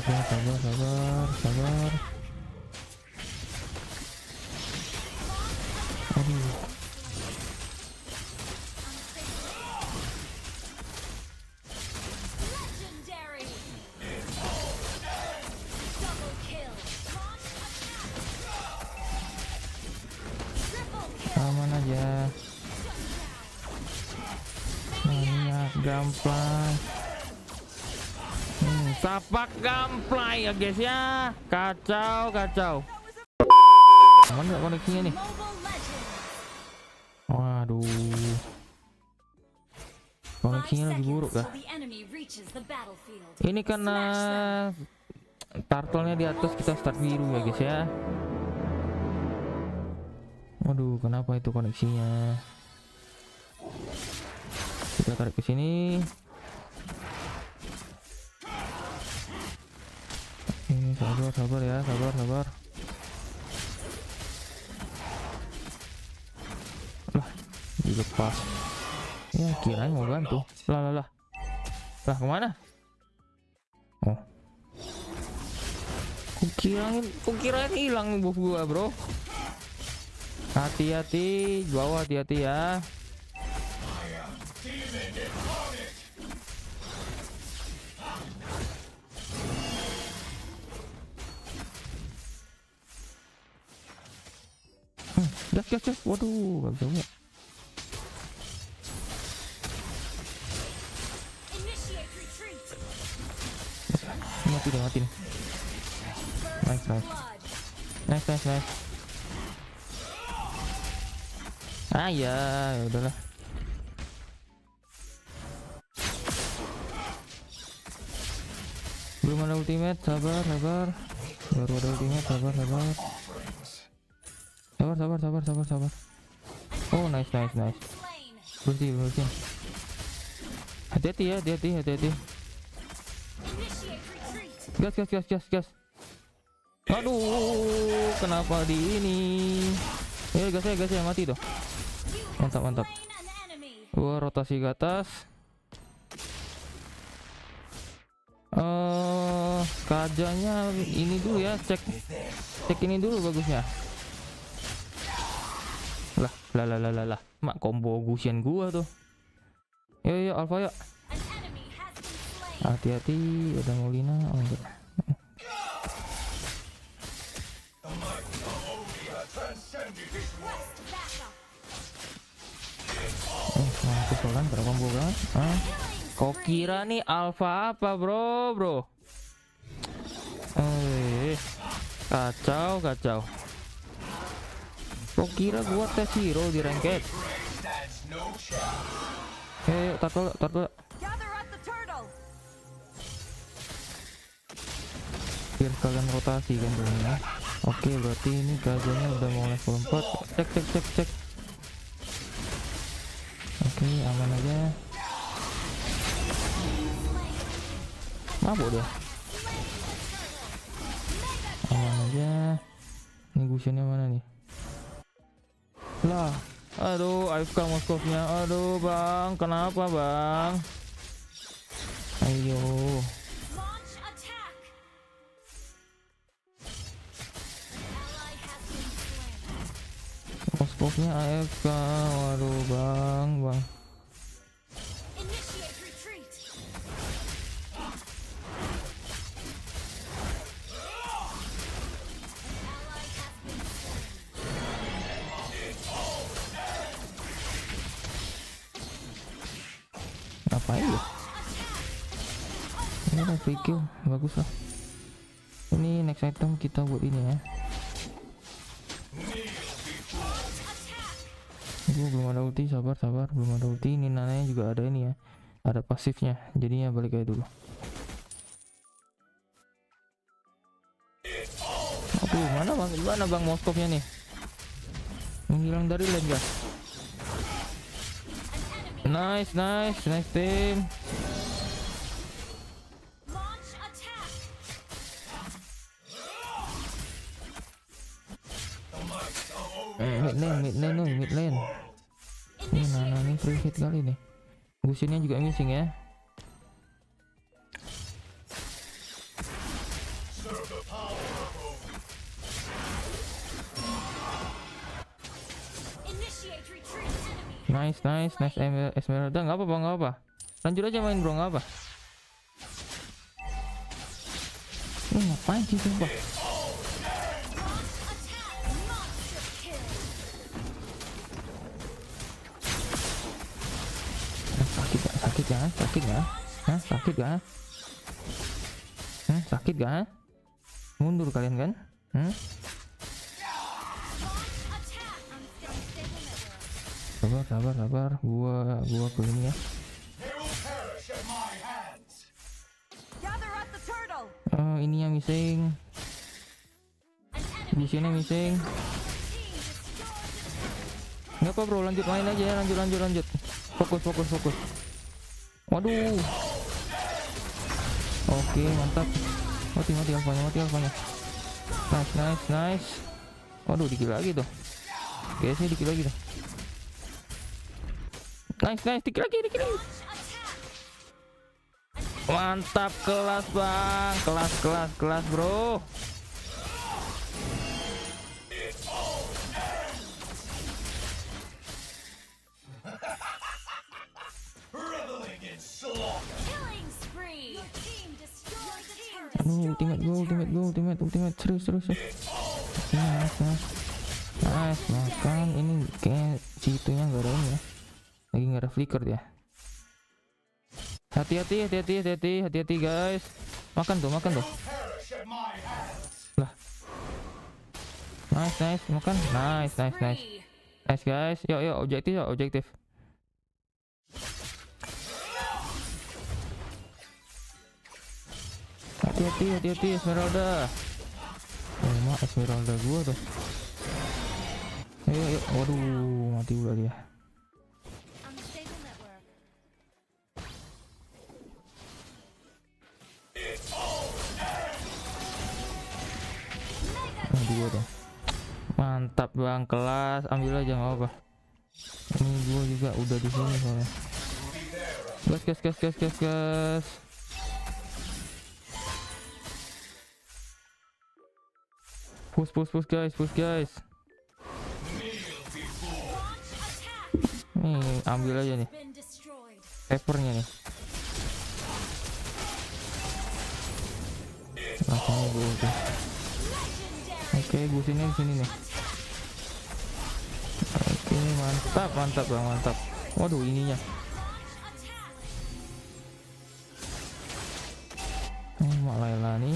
Ya, sabar. Aduh. Aman aja. Banyak gamplang. Sapak gamplay ya guys ya. Kacau. Aman nggak koneksinya nih? Waduh. Koneksinya lagi buruk kah? Ini karena turtle-nya di atas, kita start biru ya guys ya. Waduh, kenapa itu koneksinya? Kita tarik ke sini. Ini sabar ya, sabar. Lah, dilepas. Ya, kirain mau bantu. Lah, kemana? Oh, kukirain hilang buff gua, bro. Hati-hati, bawah hati-hati ya. Gas. Waduh, gak bisa. Mati nih. Nice. Ya udahlah. Belum ada ultimate, sabar. Baru ada ultimate, sabar. Oh, nice. Bersih. Hati-hati ya, hati-hati. Gas. Aduh, kenapa di ini? Gas ya, mati tuh. Mantap. Wah, rotasi ke atas. Kajanya ini dulu ya, cek ini dulu bagusnya. Lah. Mak combo Gusion gua tuh. Yo Alpha yuk. Hati-hati, ada Molina. Oh enggak. Aku kan berapa combo kan? Kau kira nih Alpha apa, bro? Kacau. Kau kira gua tes hero di ranked? Turtle. Biar kalian rotasi kan dulunya. Oke, berarti ini gajahnya udah mau level 4. Cek. Oke, aman aja. Mabuk dia. Aman aja. Ini Gusionnya mana nih? Lah, aduh, AFK Moskovnya. Aduh, Bang, kenapa, Bang? Ayo. Moskovnya AFK. Waduh, Bang. Ngapain ya? Ini ada free kill, bagus lah. Ini next item kita buat ini ya. Gue belum ada ulti, sabar. Belum ada ulti. Ini nananya juga ada ini ya, ada pasifnya, jadinya balik kayak dulu. Aduh, mana bang Moskovnya nih, menghilang dari lane guys. Nice team. Mid lane. Ini Nana nih free hit kali nih. Gusionnya juga missing ya. Nice, nice, nice. Esmeralda, nggak apa bang, nggak apa. Lanjut aja main bro, nggak apa. Ini ngapain sih sumpah? Sakit gak? Sakit gak? Sakit gak? Hah? Sakit gak? Sakit gak? Mundur kalian kan? Sabar, sabar, sabar. Gua ke ini ya. Ini yang missing. Di sini missing. Nggak apa bro, lanjut main aja ya, lanjut. Fokus. Waduh. Oke, mantap. Mati alfanya. Nice. Waduh, dikit lagi tuh. Guysnya dikit lagi tuh. Nice, dikit lagi. Mantap, kelas bang, kelas bro. Aduh, ultimate serius. Nice, makan. Ini kayak situnya nggak ada ini ya, lagi nggak ada flicker dia. Hati-hati guys. Makan tuh. Lah. Nice, makan. Nice guys. Yuk, objektif. Hati-hati Esmeralda. Esmeralda gua tuh. Ayo. Waduh, mati pula dia. Dua dong. Mantap bang, kelas. Ambil aja nggak apa. Ini gua juga udah di sini soalnya. Gas. Push guys. Nih, ambil aja nih. Papernya nih. Langsung gue tuh. Oke, gue sini nih. Oke, mantap bang, mantap. Waduh, ininya. Mak Layla nih.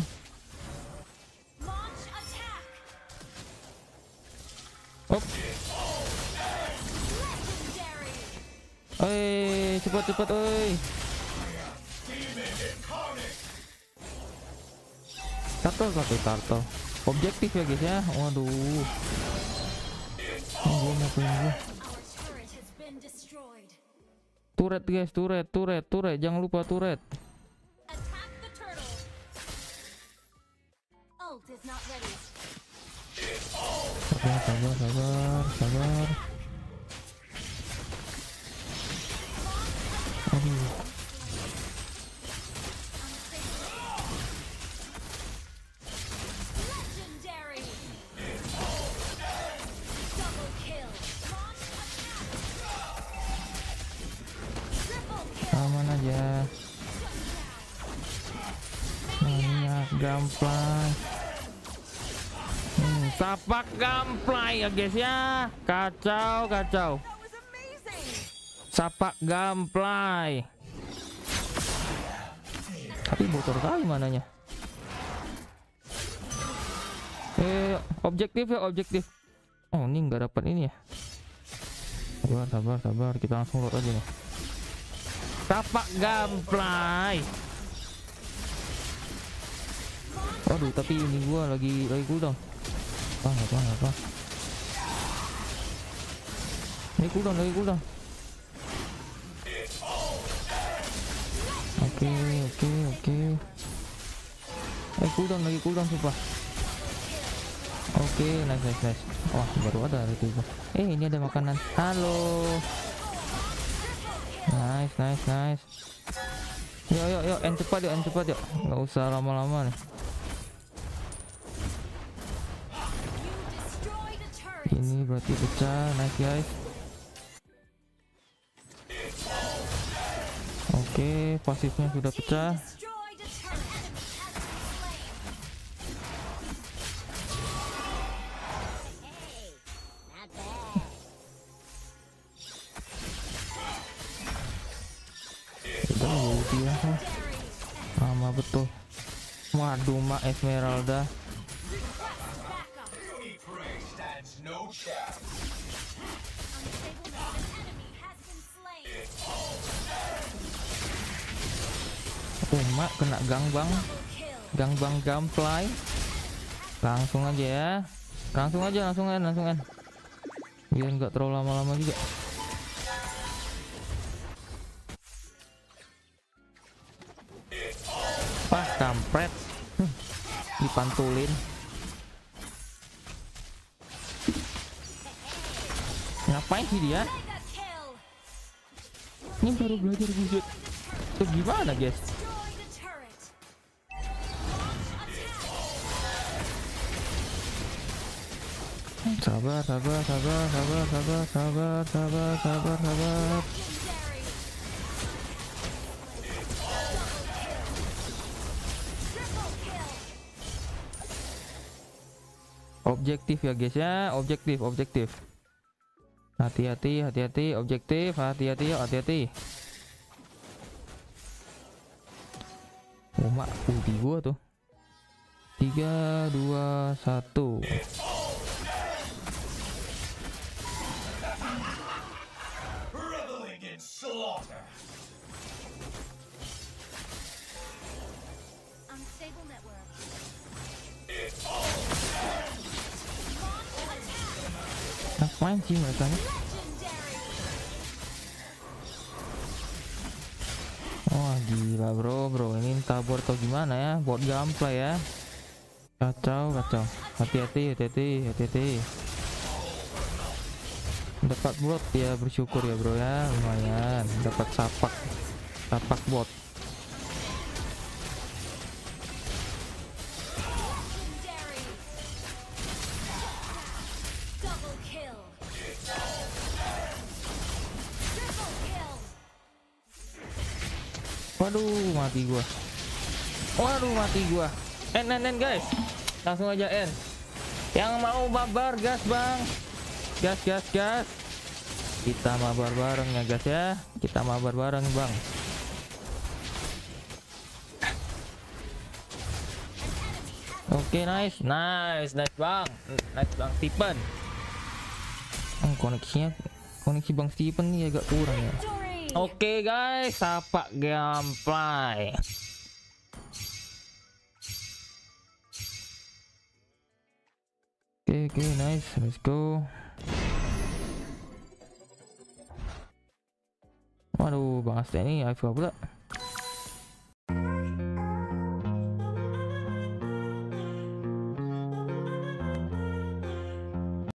Hop. Cepat, oi. Turtle. Objektif ya guys ya. Waduh. Gua mau pilih. Turret guys, turret. Jangan lupa turret. Sabar. Aduh. Aman aja. Banyak gamplang. Sapak gamplay ya guys ya. Kacau. Sapak gamplay. Tapi bocor kali mananya. Objektif. Oh, ini nggak dapat ini ya. Sabar. Kita langsung load aja nih. Sapak gamplay. Waduh, tapi ini gua lagi cooldown. Apa? Ini cooldown. Oke. Cooldown sumpah. Oke, nice. Wah, baru ada itu. Ini ada makanan. Halo. Nice. Yuk, end cepat yuk. Nggak usah lama-lama nih. Ini berarti pecah, nice guys. Oke, pasifnya sudah pecah. Udah ulti ya. Lama betul. Waduh, Mak Esmeralda. Mak kena gangbang gameplay. Langsung aja ya. Langsung kan. Biar nggak terlalu lama-lama juga. Wah, kampret. Dipantulin. Ngapain sih dia? Ini baru belajar wujud. Itu gimana, guys? Sabar. Objektif ya guys ya, objektif. Hati-hati, objektif, hati-hati. Oh, Mak, ulti gua tuh. 3, 2, 1. Ngapain sih mereka nih? Wah, gila bro, ini entah bot atau gimana ya, bot gameplay ya. Kacau. Hati-hati. Dapat bot ya, bersyukur ya bro ya, lumayan dapat sapak bot. Waduh, mati gua. End guys. Langsung aja end. Yang mau mabar gas, Bang. Gas. Kita mabar bareng ya, guys ya. Kita mabar bareng, Bang. Oke, nice, Bang. Nice, Bang Stephen. Koneksi Bang Stephen nih agak kurang ya. Oke guys, sapak gameplay. Oke, nice, let's go. Waduh, Bang Asta ini AFK pula.